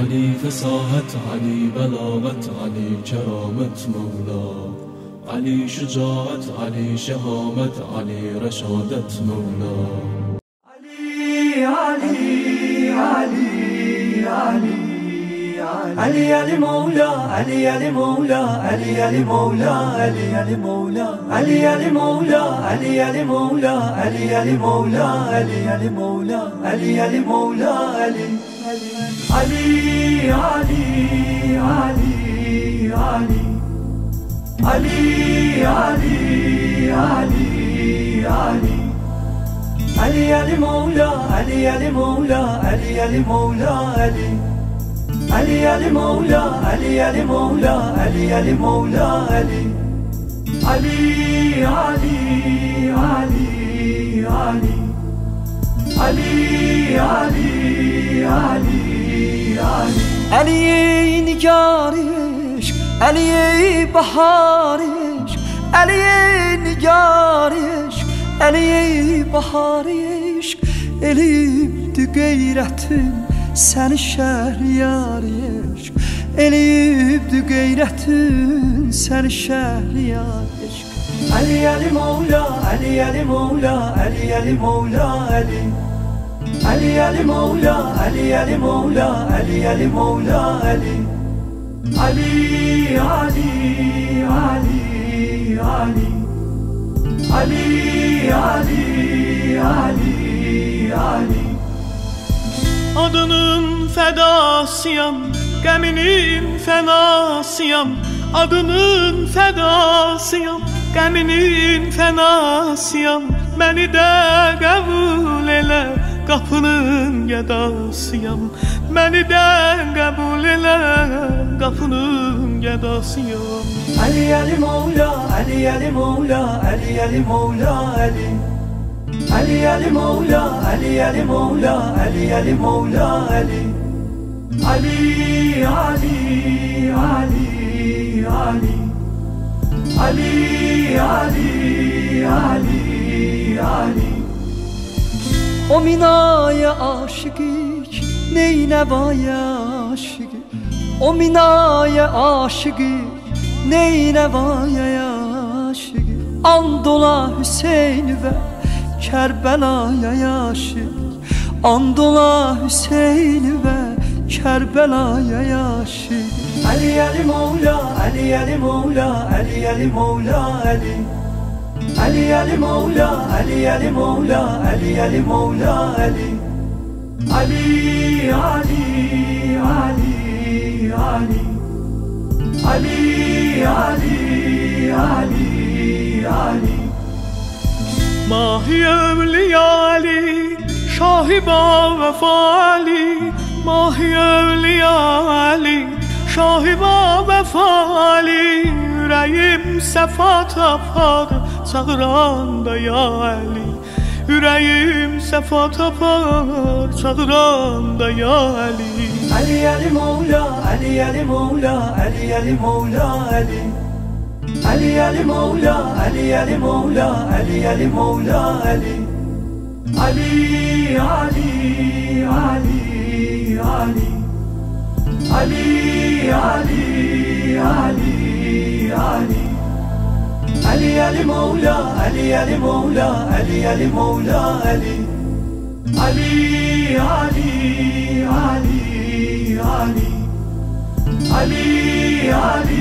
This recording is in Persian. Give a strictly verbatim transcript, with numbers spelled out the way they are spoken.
علي فصاحت، علي بلاغت، علي کرامت مولا، علي شجاعت، علي شهامت، علي رشادت مولا. علي علي علي علي علي علي مولا، علي علي مولا، علي علي مولا، علي علي مولا، علي علي مولا، علي علي مولا، علي علي مولا، علي علي مولا، علي علي مولا، علي علي علي علي علي علي علي علي علي علي علي مولا، علي علي مولا، علي علي مولا، علي علي علي مولا، علي علي مولا، علي علي مولا، علي علي علي علي علي علي علي علي علي علی نگارش، علی بهارش، علی نگارش، علی بهارش، elimdi gayretin seni şehriyariş, elimdi gayretin seni şehriyariş. Ali Ali Mola, Ali Ali Mola, Ali Ali Mola, Ali Ali Ali Mola, Ali Ali Mola, Ali Ali Mola, Ali Ali Ali Ali Ali Ali Ali Ali Ali Adının fedasıyam, geminin fenasıyam. Adının fedasıyam, geminin fenasıyam. Beni de kabul ele, kapının gedasıyam. Beni de kabul ele, kapının gedasıyam. Ali Ali Mola, Ali Ali Mola, Ali Ali Mola, Ali Ali Ali Mola, Ali Ali Mola, Ali Ali Mola, Ali Ali Ali Ali Ali Ali Ali Ali Ali O minaya aşıkik, neyine vaya aşıkik. O minaya aşıkik, neyine vaya aşıkik. Andola Hüseyin ve Kerbela'ya yaşık, andola Hüseyin ve Kerbela'ya yaşık. Ali Ali Mola, Ali Ali Mola, Ali Ali Mola, Ali Ali Ali Mola, Ali Ali Mola, Ali Ali Mola, Ali Ali Ali Ali Ali Ali Ali Ali Ali Mahi evliya Ali, şahiba vefali. Mahi evliya Ali, şahiba vefali. Yüreğim sefa tapar, çağıranda ya Ali. Yüreğim sefa tapar, çağıranda ya Ali. Ali Ali Mola, Ali Ali Mola, Ali Ali Mola, Ali Ali Ali Mola, Ali Ali Mola, Ali Ali Mola, Ali Ali Ali Ali Ali Ali Ali Ali Ali Ali Ali Mola, Ali Ali Mola, Ali Ali Mola, Ali Ali Ali Ali Ali Ali Ali